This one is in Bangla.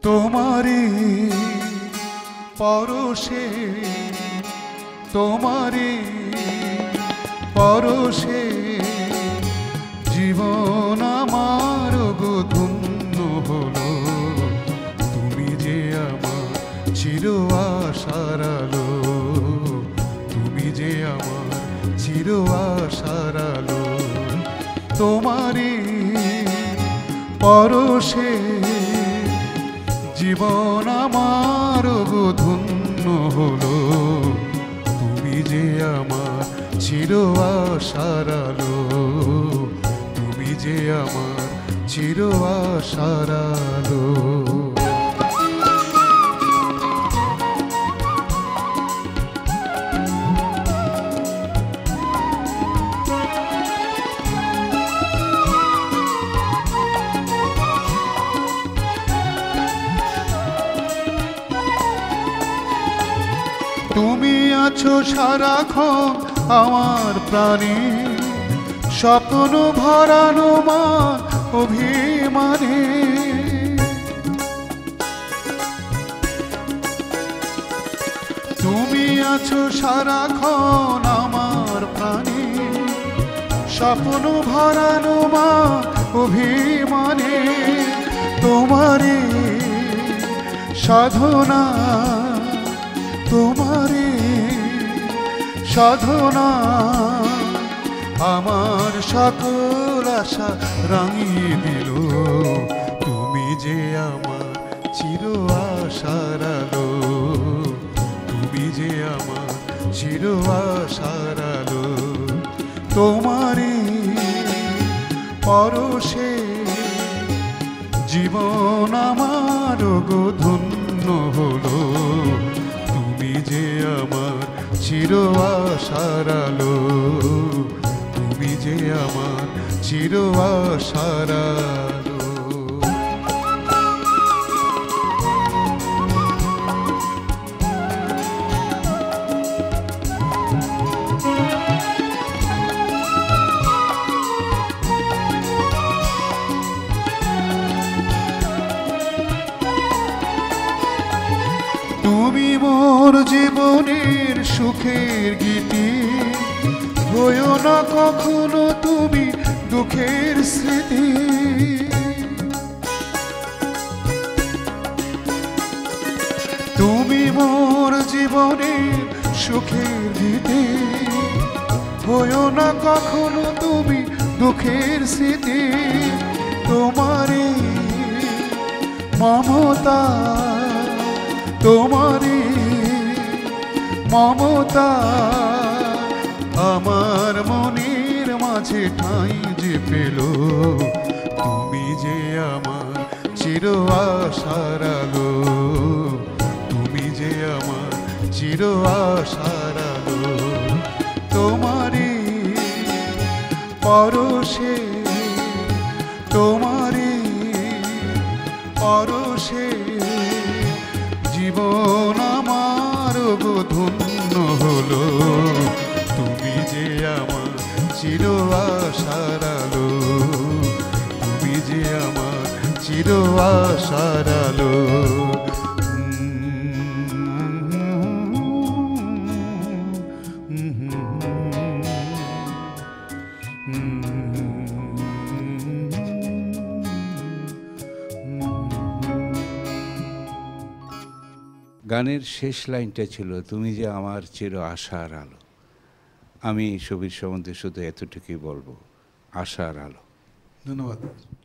তোমারি পরশে তোমারি পরশে জীবন আমার গো ধন্য হলো। তুমি যে আমার চির আশার আলো, তুমি যে আমার চির আশার আলো। তোমারি পরশে জীবন আমার গো ধন্য হলো। তুমি যে আমার চির আশার আলো, তুমি যে আমার চির আশার আলো। তুমি আছো সারাক্ষণ আমার প্রাণে, স্বপ্ন ভরানো মা অভিমানে। তুমি আছো সারাক্ষণ আমার প্রাণে, স্বপ্ন ভরানো মা অভিমানে। তোমারে সাধনা, তোমারে সাধনা আমার সকল আশা রাঙিয়ে দিল। তুমি যে আমার চির আশার আলো, তুমি যে আমার চির আশার আলো। তোমারে পরশে জীবন আমার গো ধন্য হলো। তুমি যে আমার চির আশার আলো, তুমি যে আমার চির আশার আলো। তুমি মোর জীবনের সুখের গীতি, হইও না কখনো তুমি দুঃখের স্মৃতি। তুমি মোর জীবনের সুখের গীতি, হইও না কখনো তুমি দুঃখের স্মৃতি। তোমারে মমতা, তোমারি মমতা আমার মনের মাঝে ঠাঁই যে পেল। তুমি যে আমার চির আশার আলো, তুমি যে আমার চির আশার আলো। তোমারি পরশে, তোমারি পরশে জীবন আমার গো ধন্য হলো। তুমি যে আমার চির আশার আলো, তুমি যে আমার চির আশার আলো। গানের শেষ লাইনটা ছিল তুমি যে আমার চির আশার আলো। আমি সুবীর সম্বন্ধে শুধু এতটুকুই বলবো, আশার আলো। ধন্যবাদ।